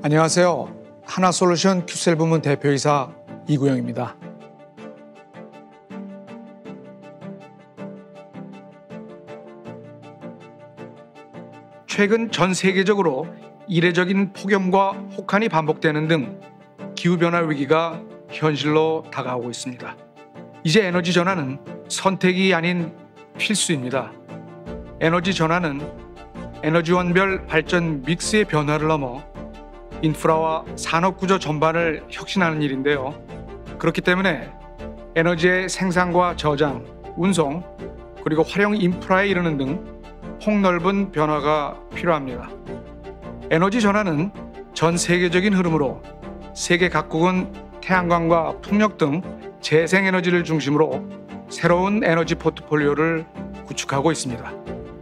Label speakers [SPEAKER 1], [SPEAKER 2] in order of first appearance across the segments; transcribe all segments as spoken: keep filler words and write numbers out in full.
[SPEAKER 1] 안녕하세요. 한화솔루션 큐셀 부문 대표이사 이구영입니다. 최근 전 세계적으로 이례적인 폭염과 혹한이 반복되는 등 기후변화 위기가 현실로 다가오고 있습니다. 이제 에너지 전환은 선택이 아닌 필수입니다. 에너지 전환은 에너지원별 발전 믹스의 변화를 넘어 인프라와 산업구조 전반을 혁신하는 일인데요. 그렇기 때문에 에너지의 생산과 저장, 운송, 그리고 활용 인프라에 이르는 등 폭넓은 변화가 필요합니다. 에너지 전환은 전 세계적인 흐름으로 세계 각국은 태양광과 풍력 등 재생에너지를 중심으로 새로운 에너지 포트폴리오를 구축하고 있습니다.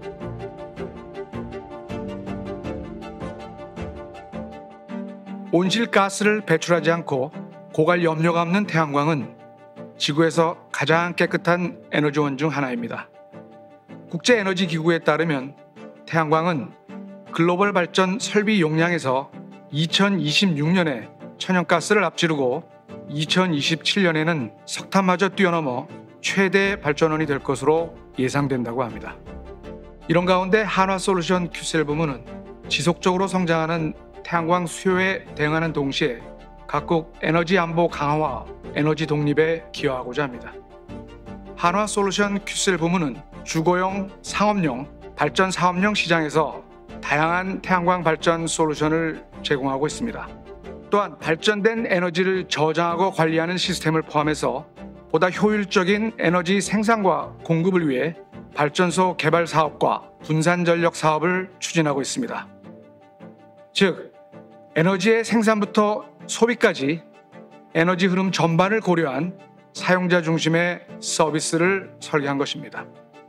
[SPEAKER 1] 온실가스를 배출하지 않고 고갈 염료가 없는 태양광은 지구에서 가장 깨끗한 에너지원 중 하나입니다. 국제에너지기구에 따르면 태양광은 글로벌 발전 설비 용량에서 이천이십육 년에 천연가스를 앞지르고 이천이십칠 년에는 석탄마저 뛰어넘어 최대 발전원이 될 것으로 예상된다고 합니다. 이런 가운데 한화솔루션 큐셀 부문은 지속적으로 성장하는 태양광 수요에 대응하는 동시에 각국 에너지 안보 강화와 에너지 독립에 기여하고자 합니다. 한화솔루션 큐셀 부문은 주거용, 상업용, 발전 사업용 시장에서 다양한 태양광 발전 솔루션을 제공하고 있습니다. 또한 발전된 에너지를 저장하고 관리하는 시스템을 포함해서 보다 효율적인 에너지 생산과 공급을 위해 발전소 개발 사업과 분산 전력 사업을 추진하고 있습니다. 즉, 에너지의 생산부터 소비까지 에너지 흐름 전반을 고려한 사용자 중심의 서비스를 설계한 것입니다.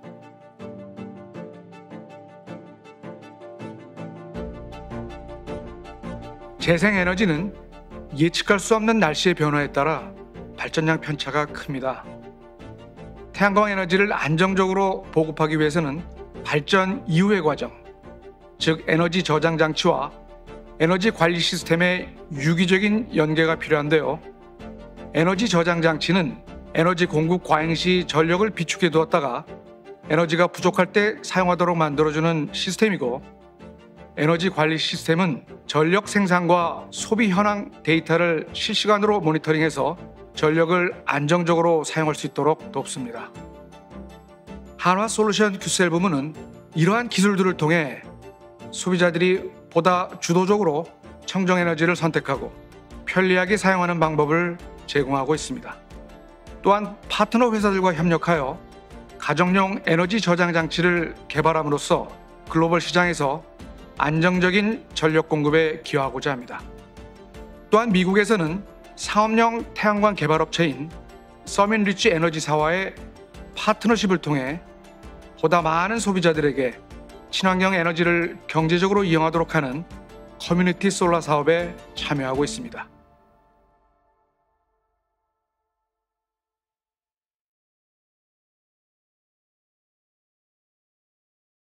[SPEAKER 1] 재생에너지는 예측할 수 없는 날씨의 변화에 따라 발전량 편차가 큽니다. 태양광 에너지를 안정적으로 보급하기 위해서는 발전 이후의 과정, 즉 에너지 저장 장치와 에너지 관리 시스템의 유기적인 연계가 필요한데요. 에너지 저장 장치는 에너지 공급 과잉 시 전력을 비축해 두었다가 에너지가 부족할 때 사용하도록 만들어주는 시스템이고, 에너지 관리 시스템은 전력 생산과 소비 현황 데이터를 실시간으로 모니터링해서 전력을 안정적으로 사용할 수 있도록 돕습니다. 한화솔루션 큐셀 부문은 이러한 기술들을 통해 소비자들이 보다 주도적으로 청정에너지를 선택하고 편리하게 사용하는 방법을 제공하고 있습니다. 또한 파트너 회사들과 협력하여 가정용 에너지 저장 장치를 개발함으로써 글로벌 시장에서 안정적인 전력 공급에 기여하고자 합니다. 또한 미국에서는 상업용 태양광 개발업체인 서민리치 에너지사와의 파트너십을 통해 보다 많은 소비자들에게 친환경 에너지를 경제적으로 이용하도록 하는 커뮤니티 솔라 사업에 참여하고 있습니다.